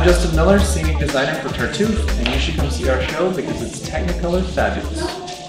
I'm Justin Miller, scenic designer for Tartuffe, and you should come see our show because it's Technicolor fabulous.